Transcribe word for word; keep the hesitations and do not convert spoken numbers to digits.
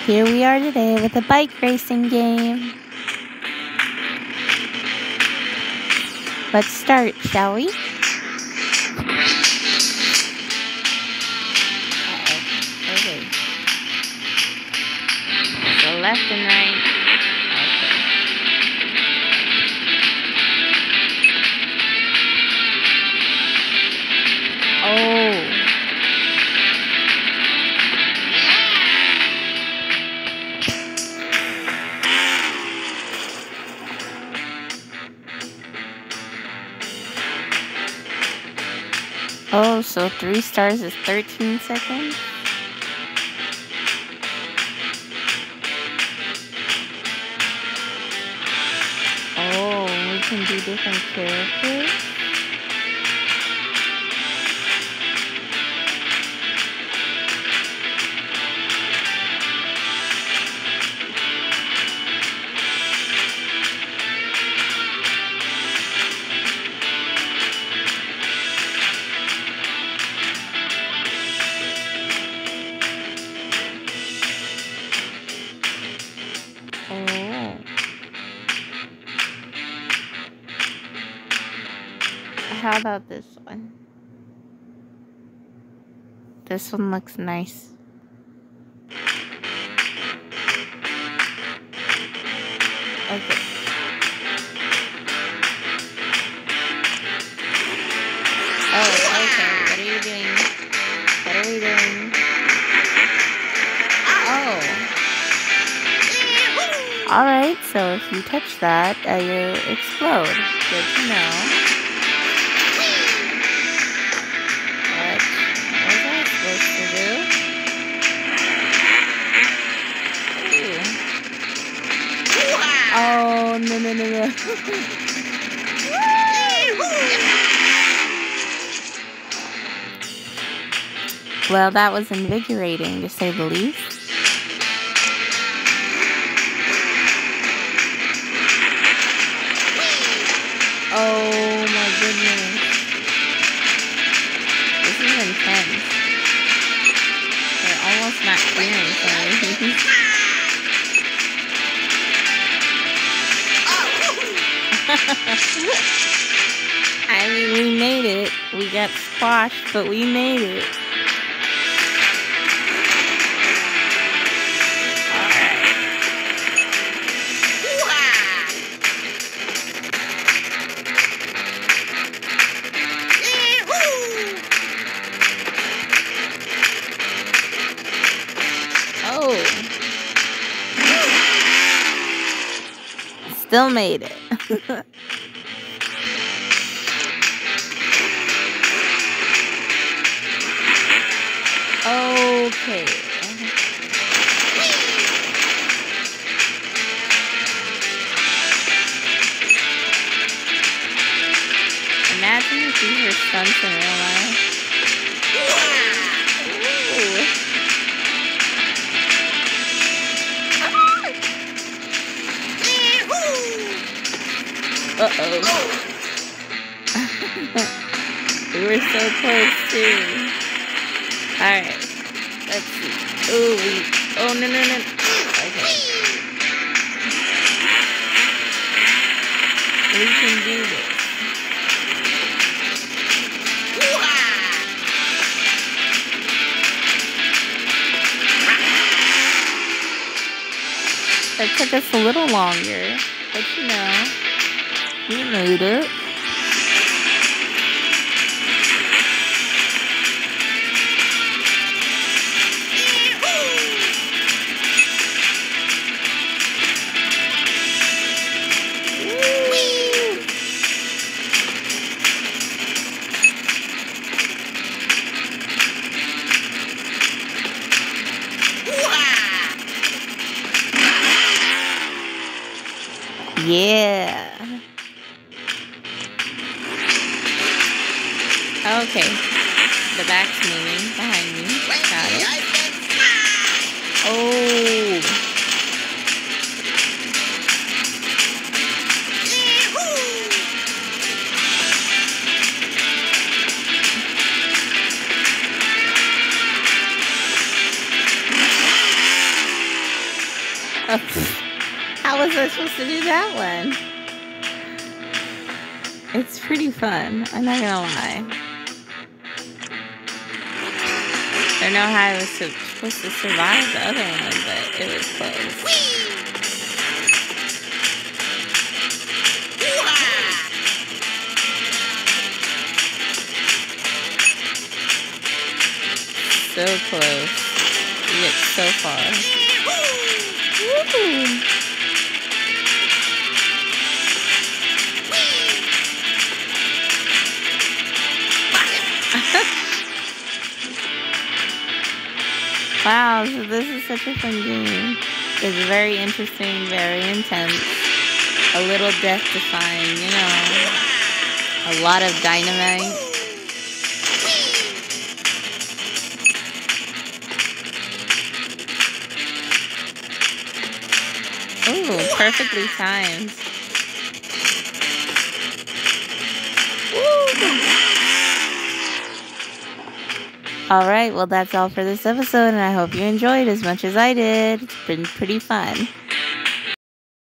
Here we are today with a bike racing game. Let's start, shall we? Uh-oh. Okay. So left and right. Okay. Oh. Oh, so three stars is thirteen seconds? Oh, we can do different characters? Oh. How about this one? This one looks nice. Okay. Oh, okay. What are you doing? What are we doing? Oh. Alright, so if you touch that, uh, you explode. Good to know. What was I supposed to do? Ooh. Oh, no, no, no, no. Well, that was invigorating, to say the least. Oh my goodness. This is intense. They're almost not clearing for me. I mean, we made it. We got squashed, but we made it. Still made it. Okay. Imagine if these were stunts in real life. Ooh. Uh-oh. We were so close, too. Alright. Let's see. Ooh, we... Oh, no, no, no. Okay. We can do this. That took us a little longer, but you know, we made it. Yeah. Okay. The back's moving behind me. Got it. Oh. How was I supposed to do that one? It's pretty fun, I'm not gonna lie. I don't know how I was supposed to survive the other one, but it was close. So close. You get so far. Woo! Wow, so this is such a fun game. It's very interesting, very intense. A little death-defying, you know. A lot of dynamite. Ooh, perfectly timed. Woo! Alright, well that's all for this episode, and I hope you enjoyed as much as I did. It's been pretty fun.